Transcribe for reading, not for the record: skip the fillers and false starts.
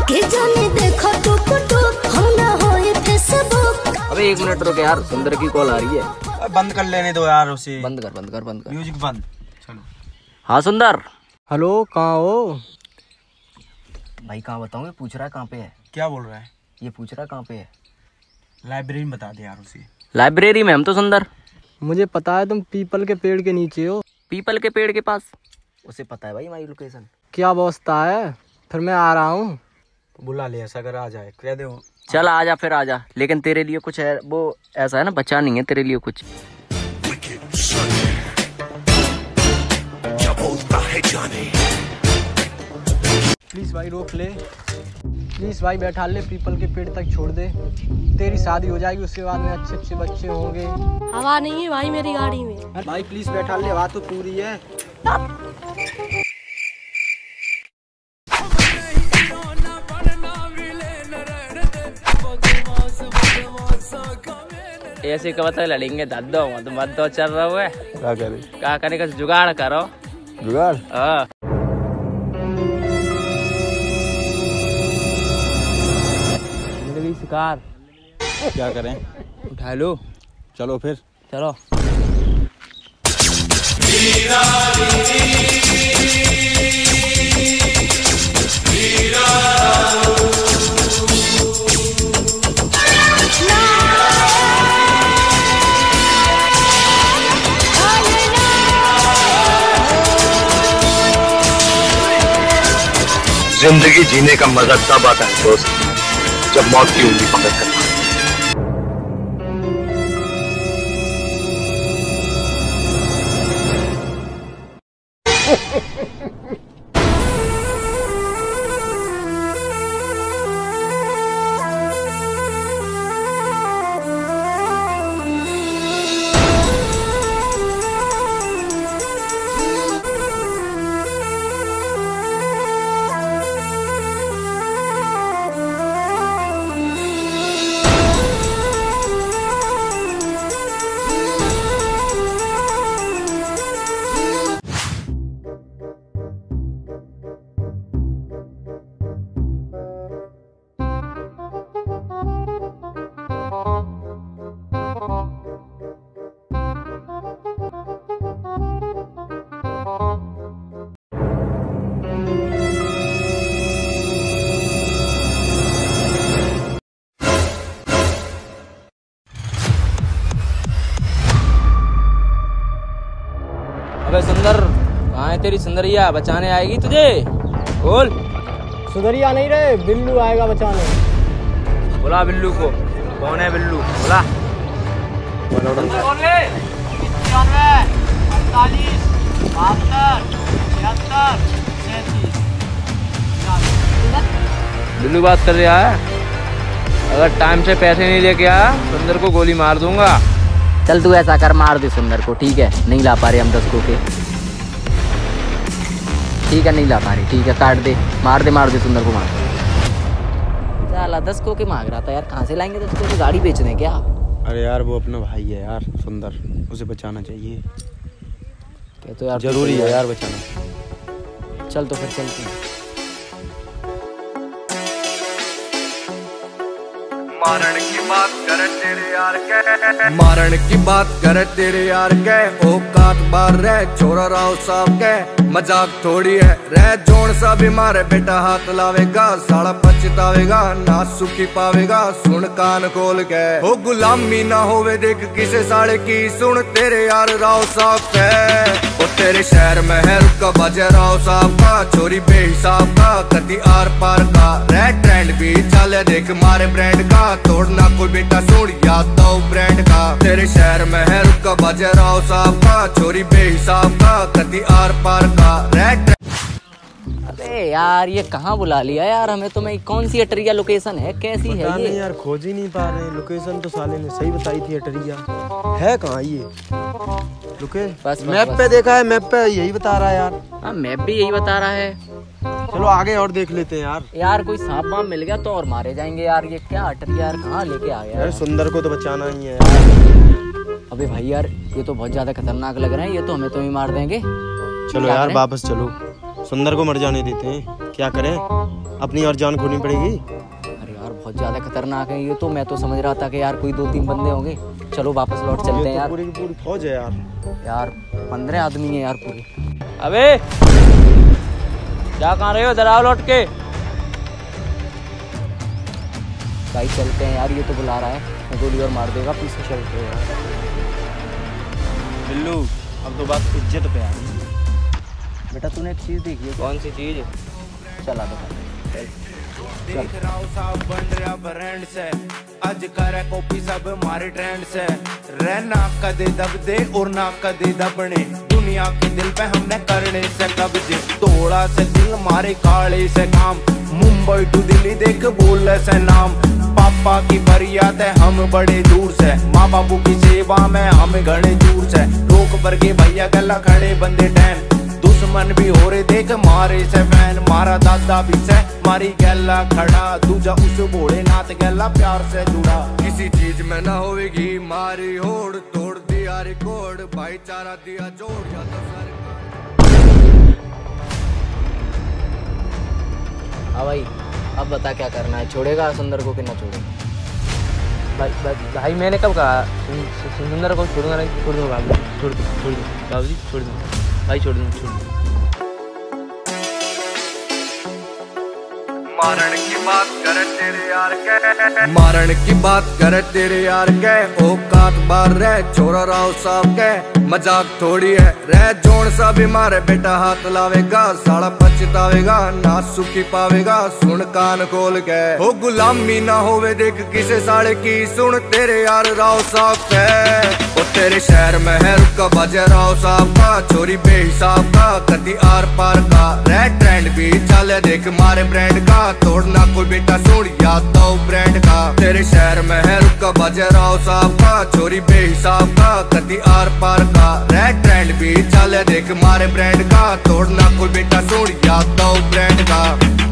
के जाने देखो टुक टुक हम ना होए फेसबुक। अबे 1 मिनट रुक यार, सुंदर की कॉल आ रही है। बंद कर लेने दो यार उसे। बंद कर म्यूजिक बंद। चलो। हाँ सुंदर। हेलो, कहाँ हो भाई? कहाँ बताऊँ? ये पूछ रहा है कहाँ पे है। क्या बोल रहा है? ये पूछ रहा है कहाँ पे है। लाइब्रेरी में बता दे यार उसे। लाइब्रेरी में हम तो सुंदर। मुझे पता है तुम पीपल के पेड़ के नीचे हो। पीपल के पेड़ के पास? उसे पता है भाई हमारी लोकेशन। क्या व्यवस्था है? फिर मैं आ रहा हूँ। बुला ले, ऐसा अगर आ जाए कह दे। चल आजा, फिर आजा, लेकिन तेरे लिए कुछ है, वो ऐसा है ना, बचा नहीं है तेरे लिए कुछ। प्लीज भाई रोक ले, प्लीज भाई बैठा ले, पीपल के पेड़ तक छोड़ दे। तेरी शादी हो जाएगी, उसके बाद में अच्छे अच्छे बच्चे होंगे। हवा नहीं है भाई मेरी गाड़ी में। भाई प्लीज बैठा ले, हवा तो पूरी है। ऐसे का बता लड़ेंगे दादो मत दो चल रहा हुआ है। क्या करे? क्या करने का जुगाड़ करो। जुगाड़? हाँ। जिंदगी शिकार। क्या करें? उठा लो। चलो फिर। चलो। जिंदगी जीने का मजा तब आता है दोस्त, जब मौत की उंगली पकड़ कर। अबे सुंदर, कहाँ है तेरी सुंदरिया? बचाने आएगी तुझे? बोल। सुंदरिया नहीं रहे, बिल्लू आएगा बचाने। बुला बिल्लू को। कौन है बिल्लू? बुला। बिल्लू बात कर रहा है। अगर टाइम से पैसे नहीं लेके आया, सुंदर को गोली मार दूंगा। चल तू ऐसा कर, मार दे सुंदर को, ठीक है? नहीं ला पा रहे हम 10 को के, ठीक है? नहीं ला पा रही, ठीक है? काट दे, मार दे सुंदर को, मार दे। साला 10 को के मांग रहा था यार, कहाँ से लाएंगे 10 को के? गाड़ी बेच दें क्या? अरे यार वो अपना भाई है यार सुंदर, उसे बचाना चाहिए। क्या तो यार जरूरी है यार बचाना। चल तो फिर चलते हैं। मारण की बात करे तेरे यार के, मारण की बात करे तेरे यार के, औकात बार रह छोरा राव साहब के, मजाक थोड़ी है रह जोन सा भी मारे बेटा हाथ लावेगा, साला पछतावेगा ना सुखी पावेगा, सुन कान खोल के। हो गुलामी ना होवे देख किसे साले की, सुन तेरे यार राव साहब के। ओ तेरे शहर में है रुका बजे राव साहब का, चोरी बेहिसाब का, कति आर पार का, रेड ट्रेंड भी चले देख मारे ब्रांड का, तोड़ना कोई बेटा सुन याद दो ब्रांड का। तेरे शहर में है रुका बजे राव साहब का, चोरी बेहिसाब का, कति आर पार का, रेड। अबे यार ये कहाँ बुला लिया यार हमें? तो मैं कौन सी अटरिया लोकेशन है, कैसी है ये? नहीं यार खोज ही नहीं पा रहे, लोकेशन तो साले ने सही बताई थी, अटरिया है कहाँ ये? रुके, बस मैप पे देखा है, मैप पे यही बता रहा है यार। हाँ मैप भी यही बता रहा है। चलो आगे और देख लेते हैं यार। यार कोई सांप वाप मिल गया तो और मारे जाएंगे यार। ये क्या अटरिया यार, कहाँ लेके आ गया यार? सुंदर को तो बचाना ही है यार। अबे भाई यार ये तो बहुत ज्यादा खतरनाक लग रहे हैं, ये तो हमें तो ही मार देंगे। चलो यार वापस चलो, सुंदर को मर जाने देते हैं, क्या करें? अपनी और जान खोनी पड़ेगी। अरे यार बहुत ज्यादा खतरनाक है ये तो। मैं तो समझ रहा था कि यार कोई 2-3 बंदे होंगे। चलो वापस लौट चलते हैं यार। पूरी की पूरी फौज है यार। यार 15 आदमी है यार पूरे। अबे क्या कहाँ रहे हो? इधर आओ लौट के। भाई चलते हैं यार, ये तो बुला रहा है, गोली और मार देगा। पीछे चलते हैं यार। बिल्लू अब तो बात इज्जत पे आ रही है। बेटा तूने एक चीज देखी है? कौन सी चीज? चला बता। देख रहा हूँ साहब बन रहा ब्रांड से, आज करे कॉपी सब हमारे ट्रेंड से। रहना कदे दब दे और ना कदे दबने, दुनिया के दिल पे हमने करने से कब्जे। थोड़ा से दिल मारे काले से काम, मुंबई टू दिल्ली देख बोले से नाम। पापा की फरियाद है हम बड़े दूर से, माँ बापू की सेवा में हम घड़े दूर से। रोक पर के भैया गला खड़े बंदे टैन, दुश्मन भी हो रहे देख मारे से फैन। मारा दादा भी से मारी गैला खड़ा, दूजा उस भोलेनाथ गैला प्यार से जुड़ा। किसी चीज में ना होगी मारी होड़, तोड़ दिया रिकॉर्ड, भाईचारा दिया जोड़। या तो हाँ भाई अब बता क्या करना है? छोड़ेगा सुंदर को कि ना छोड़ेगा? भाई मैंने कब कहा सुंदर को छोड़ूंगा? नहीं छोड़ दूंगा बाबू, छोड़ दूँ बाबू जी, छोड़ दूँ भाई, छोड़ दूँ। मारण की बात करे तेरे यार के, मारण की बात करे तेरे यार के। औकात बार रह छोरा राव साहब के, मजाक थोड़ी है रह जोन सा भी मारे बेटा हाथ लावेगा। साला पछतावेगा ना सुखी पावेगा, सुन कान खोल के। हो गुलामी ना होवे देख किसे साले की, सुन तेरे यार राव साहब के। ओ तेरे शहर में है रुका बाजे राव साहब का, चोरी बेहिसाब का कदी आर पार का। रह ट्रेंड भी चले देख मारे ब्रांड का, तोड़ना कोई बेटा सुन याद दो ब्रांड का। तेरे शहर में है रुका बाजे राव साहब का, चोरी बेहिसाब का कदी आर पार का। रेड ट्रेंड भी चले देख मारे ब्रांड का, तोड़ना कोई बेटा सुन याद दो ब्रांड का।